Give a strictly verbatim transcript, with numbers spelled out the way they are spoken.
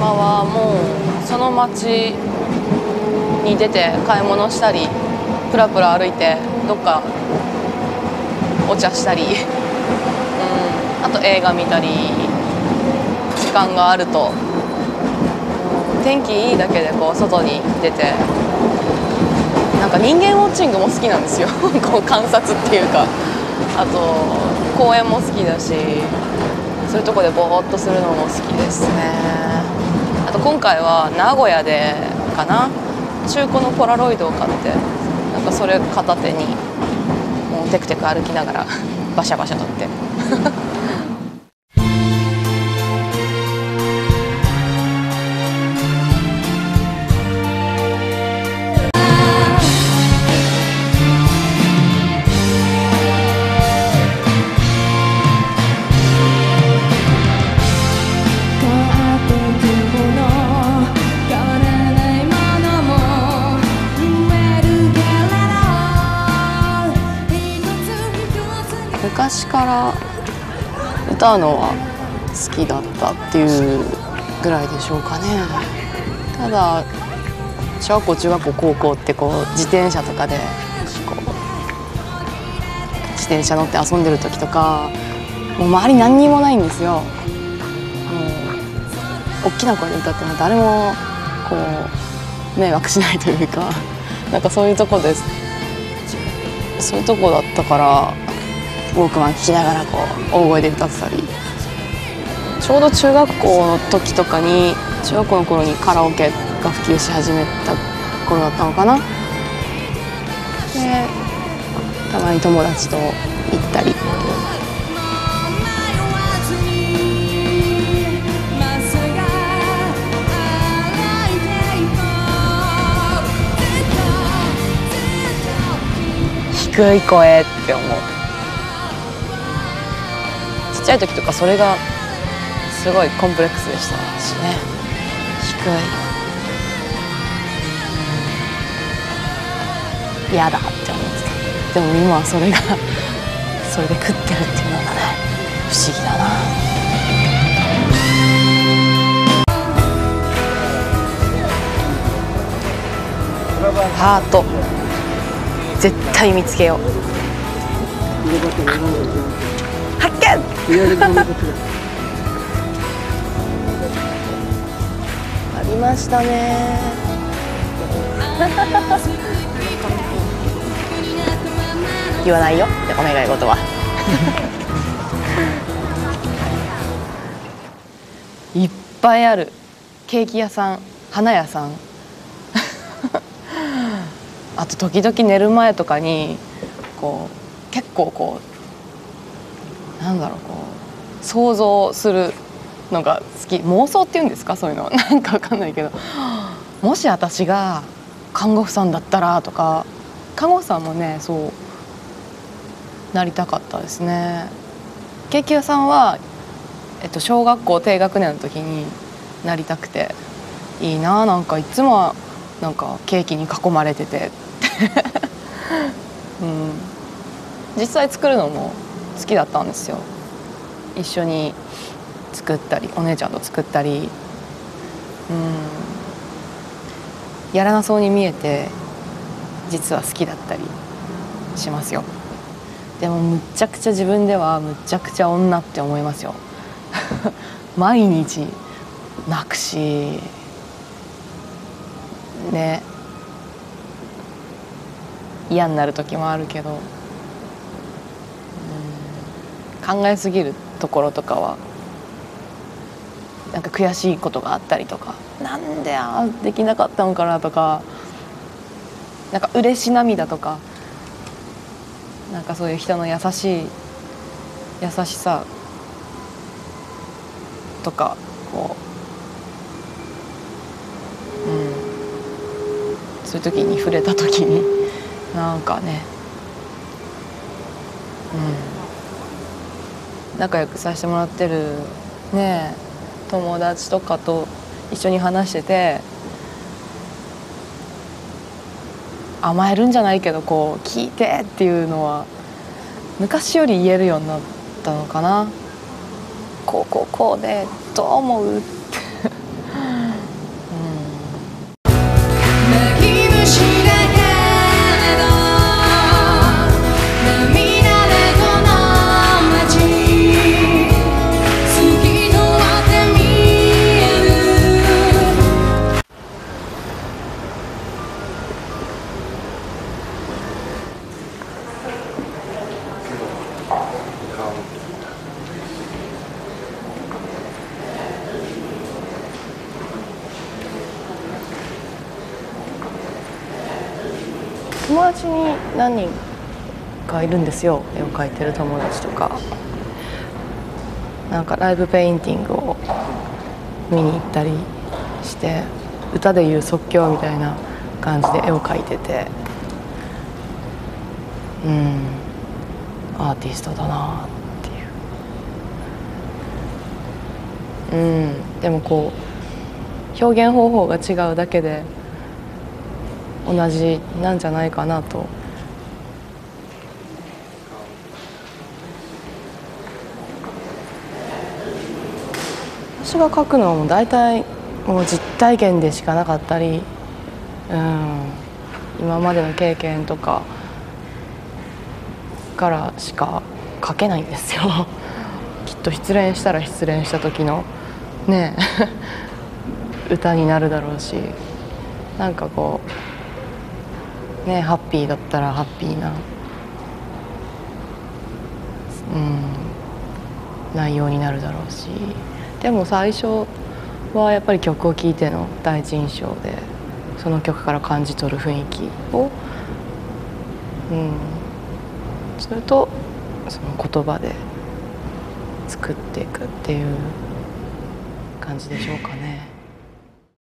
今はもうその街に出て買い物したり、プラプラ歩いてどっかお茶したり、うん、あと映画見たり、時間があると、うん、天気いいだけでこう外に出て、なんか人間ウォッチングも好きなんですよこう観察っていうか、あと公園も好きだし、そういうとこでぼーっとするのも好きですね。あと今回は名古屋でかな、中古のポラロイドを買って、なんかそれ片手にもうテクテク歩きながらバシャバシャ撮って昔から歌うのは好きだったっていうぐらいでしょうかね。ただ小学校中学校高校ってこう自転車とかでこう自転車乗って遊んでる時とか、もう周り何にもないんですよ。もう大きな声で歌っても誰もこう迷惑しないというか、なんかそういうとこです。そういうとこだったからウォークマン聴きながらこう大声で歌ってたり、ちょうど中学校の時とかに中学校の頃にカラオケが普及し始めた頃だったのかな。でたまに友達と行ったり、低い声って思う。ちっちゃい時とかそれがすごいコンプレックスでしたしね。低い、嫌だって思ってた。でも今はそれがそれで食ってるっていうのがね、不思議だな。ハート絶対見つけよう。発見ありましたね言わないよってお願い事はいっぱいある。ケーキ屋さん、花屋さんあと時々寝る前とかにこう結構こうなんだろう、こう想像するのが好き。妄想っていうんですか、そういうのなんかわかんないけど、もし私が看護婦さんだったらとか、看護婦さんもねそうなりたかったですね。ケーキ屋さんは、えっと、小学校低学年の時になりたくて、いいな、なんかいつもなんかケーキに囲まれててうん、実際作るのも好きだったんですよ。一緒に作ったり、お姉ちゃんと作ったり、うん、やらなそうに見えて実は好きだったりしますよ。でもむっちゃくちゃ自分ではむっちゃくちゃ女って思いますよ毎日泣くしね、嫌になる時もあるけど、うん、考えすぎるところとかはなんか悔しいことがあったりとか、なんでああできなかったのかなとか、なんか嬉し涙とか、なんかそういう人の優しい優しさとかこう、うん、そういう時に触れた時になんかね、うん、仲良くさせてもらってるね友達とかと一緒に話してて、甘えるんじゃないけどこう聞いてっていうのは昔より言えるようになったのかな。こうこうこうでどう思うって友達に何人かいるんですよ、絵を描いてる友達とか。なんかライブペインティングを見に行ったりして、歌でいう即興みたいな感じで絵を描いてて、うんアーティストだなっていう。うんでもこう表現方法が違うだけで同じなんじゃないかなと。私が描くのはもう大体もう実体験でしかなかったり、うん、今までの経験とかからしか描けないんですよきっと失恋したら失恋した時のね歌になるだろうし、なんかこうねハッピーだったらハッピーな、うん、内容になるだろうし、でも最初はやっぱり曲を聴いての第一印象で、その曲から感じ取る雰囲気を、うん、それとその言葉で作っていくっていう感じでしょうかね。